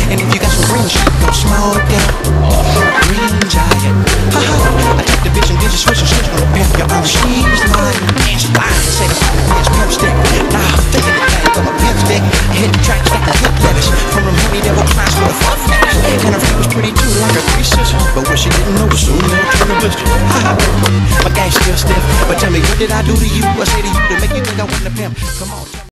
And if you got some green, she gon' smoke it up. Green giant. Ha ha. I take the vision, did you switch and switch on the pimp? Your own, she's mine. She's lying and say the bitch pimp stick. Nah, I'm thinking the thing on my pimp stick. Hitting tracks like the hip letters. From them honey devil clients to the fuck fetish. And her feet was pretty too, like a 3 sisters. But what she didn't know was soon they'll turn a blister. Ha ha. My gang still stiff. But tell me, what did I do to you? I say to you to make you think I wasn't a pimp? Come on.